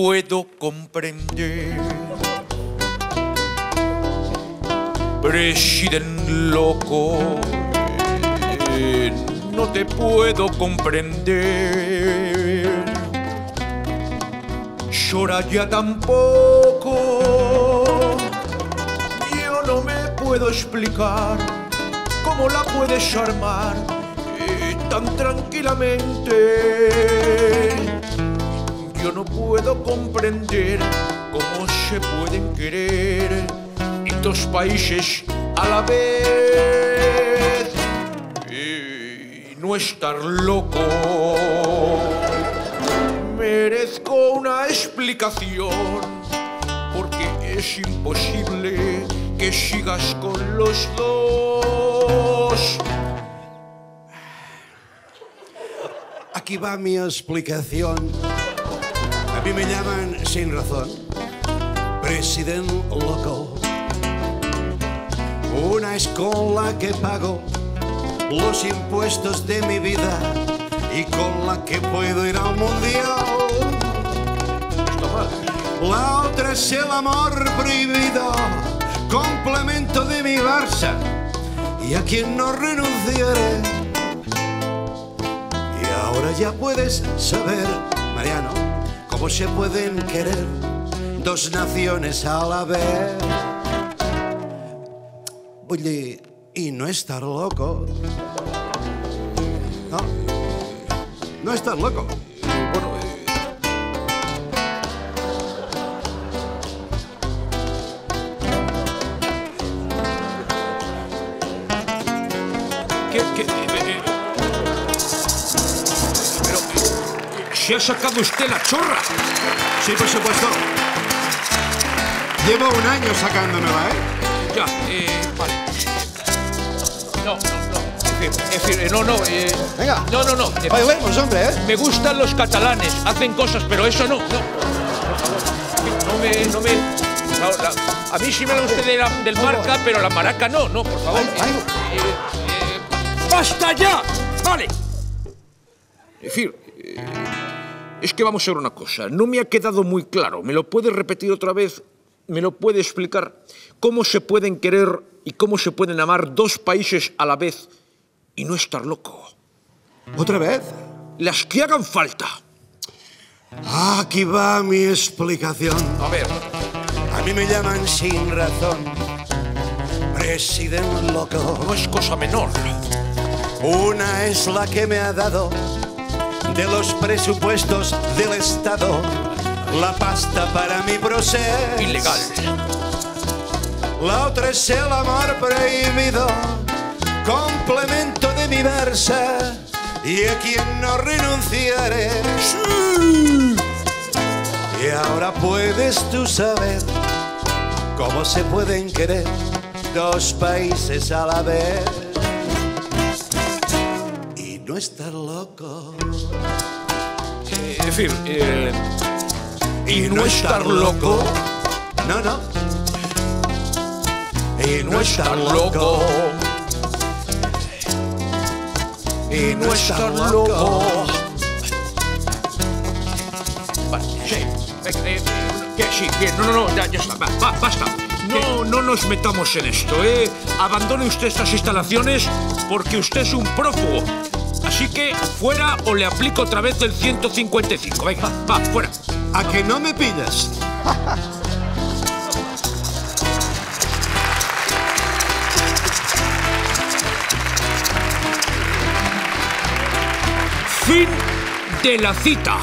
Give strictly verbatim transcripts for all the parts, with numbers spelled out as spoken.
puedo comprender. Presidente loco, eh, no te puedo comprender. Llora ya tampoco. Yo no me puedo explicar cómo la puedes armar eh, tan tranquilamente. Yo no puedo comprender cómo se pueden querer en dos países a la vez y no estar loco. Merezco una explicación porque es imposible que sigas con los dos. Aquí va mi explicación. A mí me llaman sin razón Presidente loco. Una es con la que pago los impuestos de mi vida y con la que puedo ir al mundial. La otra es el amor prohibido, complemento de mi Barça y a quien no renunciaré. Y ahora ya puedes saber, Mariano, cómo se pueden querer dos naciones a la vez. Oye, y no estar loco. No, no estar loco. Bueno, eh... ¿Qué, qué, eh, eh... Pero, eh, ¿se ha sacado usted la chorra? Sí, por supuesto. Llevo un año sacándomela, ¿eh? Ya, eh, vale. No, no, no. En fin, en fin, no, no. Eh, Venga. No, no, no. Eh, Bailemos, hombre, ¿eh? Me gustan los catalanes, hacen cosas, pero eso no, no. No me, no me. No, la, a mí sí me da usted de la, del marca, pero la maraca no, no, por favor. Ay, ay. Eh, eh, ¡Basta ya! Vale. En fin, eh, es que vamos a ver una cosa. No me ha quedado muy claro. ¿Me lo puede repetir otra vez? ¿Me lo puede explicar? ¿Cómo se pueden querer y cómo se pueden amar dos países a la vez y no estar loco? ¿Otra vez? Las que hagan falta. Aquí va mi explicación. A ver. A mí me llaman sin razón Presidente loco. No es cosa menor. Una es la que me ha dado de los presupuestos del Estado la pasta para mi proceso. Ilegal. La otra es el amor prohibido, complemento de mi Barça y a quien no renunciaré. Sí. Y ahora puedes tú saber cómo se pueden querer dos países a la vez y no estar loco. Eh, en fin, eh, y no estar loco. No, no. Y no estar loco. Y no estar loco. Vale, sí. Eh, eh, que sí, bien, no, no, no, ya, ya está, va, va, basta. No, no nos metamos en esto, ¿eh? Abandone usted estas instalaciones porque usted es un prófugo. Así que fuera o le aplico otra vez el ciento cincuenta y cinco. Venga, va, fuera. ¿A que no me pillas? Fin de la cita.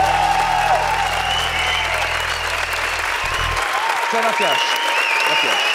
Muchas gracias. Gracias.